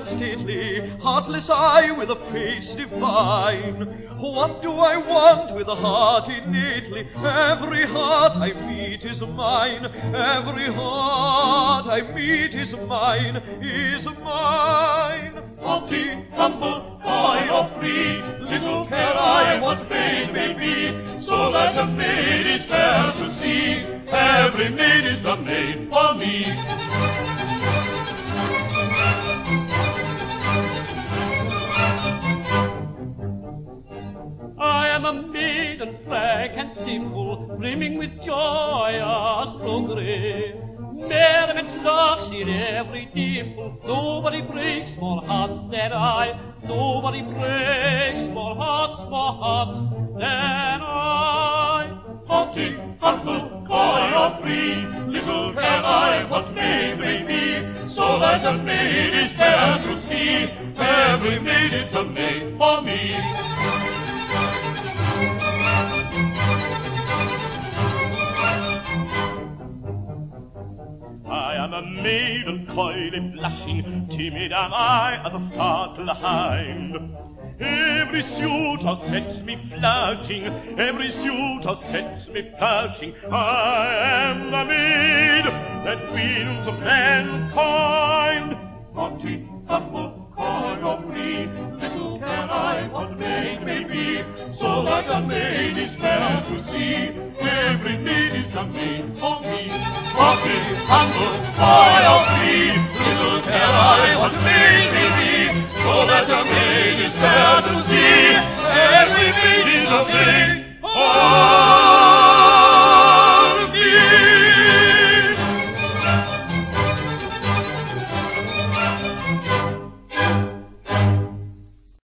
and stately, heartless eye with a face divine. What do I want with a heart innately? Every heart I meet is mine. Every heart I meet is mine, is mine. Haughty, humble, coy or free, little care I what maid may be, so that a maid is fair to see. Every maid is the maid for me. I am a maiden frank and simple, brimming with joyous progress. Merriment's locks in every dimple. Nobody breaks more hearts than I. Nobody breaks more hearts than I. Haughty, humble, coy or free, little care I what maid may be, so that a maid is fair to see. Every maid is the maid for me. I am a maiden coyly blushing, timid am I as a startled hind. Every suitor sets me flashing, every suitor sets me flashing. I am the maid that wins mankind. Haughty, humble, coy or free, little care I what maid may be, so that a maid is fair to see. Every maid is the maid for me. Haughty, humble, coy or free, little care I what maid